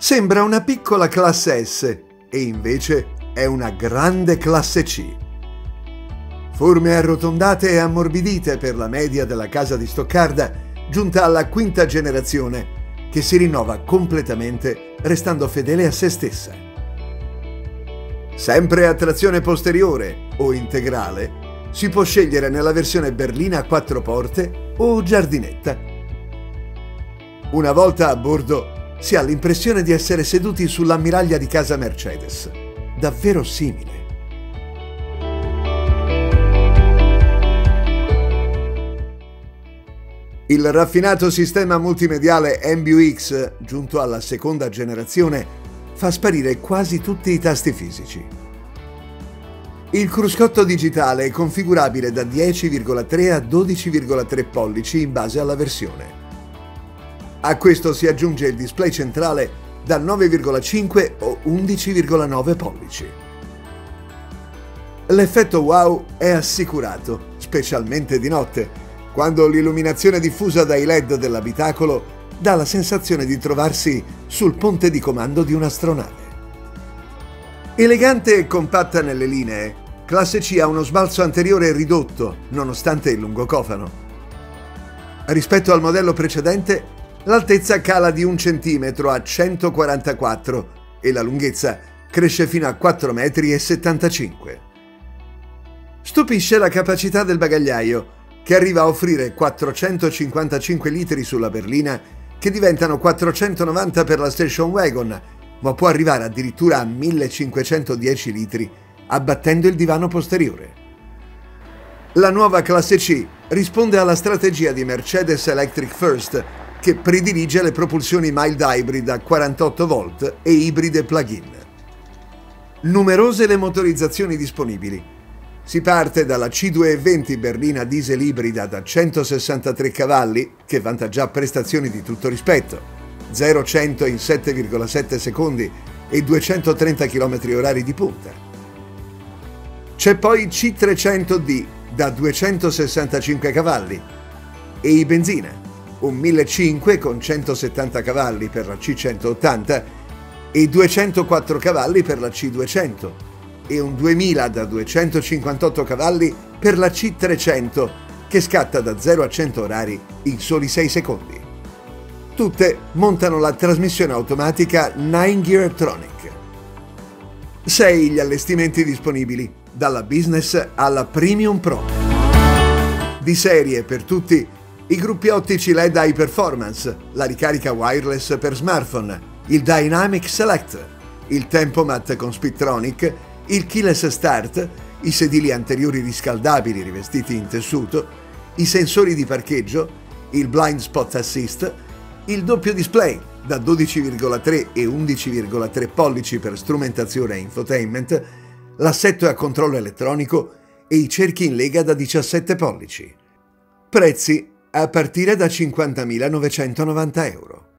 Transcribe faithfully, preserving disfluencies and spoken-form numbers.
Sembra una piccola classe S e invece è una grande classe C. Forme arrotondate e ammorbidite per la media della casa di Stoccarda, giunta alla quinta generazione, che si rinnova completamente restando fedele a se stessa. Sempre a trazione posteriore o integrale, si può scegliere nella versione berlina a quattro porte o giardinetta. Una volta a bordo si ha l'impressione di essere seduti sull'ammiraglia di casa Mercedes, davvero simile. Il raffinato sistema multimediale MBUX, giunto alla seconda generazione, fa sparire quasi tutti i tasti fisici. Il cruscotto digitale è configurabile da dieci virgola tre a dodici virgola tre pollici in base alla versione. A questo si aggiunge il display centrale da nove virgola cinque o undici virgola nove pollici. L'effetto wow è assicurato, specialmente di notte, quando l'illuminazione diffusa dai L E D dell'abitacolo dà la sensazione di trovarsi sul ponte di comando di un'astronave. Elegante e compatta nelle linee, Classe C ha uno sbalzo anteriore ridotto, nonostante il lungo cofano. Rispetto al modello precedente, l'altezza cala di un centimetro a centoquarantaquattro e la lunghezza cresce fino a quattro virgola settantacinque metri. Stupisce la capacità del bagagliaio, che arriva a offrire quattrocentocinquantacinque litri sulla berlina, che diventano quattrocentonovanta per la station wagon, ma può arrivare addirittura a millecinquecentodieci litri, abbattendo il divano posteriore. La nuova classe C risponde alla strategia di Mercedes Electric First, che predilige le propulsioni mild hybrid a quarantotto volt e ibride plug-in. Numerose le motorizzazioni disponibili. Si parte dalla C duecentoventi berlina diesel ibrida da centosessantatré cavalli, che vanta già prestazioni di tutto rispetto, zero a cento in sette virgola sette secondi e duecentotrenta chilometri orari di punta. C'è poi C trecento D da duecentosessantacinque cavalli e i benzina, un millecinquecento con centosettanta cavalli per la C centottanta e duecentoquattro cavalli per la C duecento e un duemila da duecentocinquantotto cavalli per la C trecento che scatta da zero a cento orari in soli sei secondi. Tutte montano la trasmissione automatica nine Geartronic. sei gli allestimenti disponibili, dalla Business alla Premium Pro. Di serie per tutti i gruppi ottici L E D High Performance, la ricarica wireless per smartphone, il Dynamic Select, il Tempomat con Speedtronic, il Keyless Start, i sedili anteriori riscaldabili rivestiti in tessuto, i sensori di parcheggio, il Blind Spot Assist, il doppio display da dodici virgola tre e undici virgola tre pollici per strumentazione e infotainment, l'assetto a controllo elettronico e i cerchi in lega da diciassette pollici. Prezzi a partire da cinquantamilanovecentonovanta euro.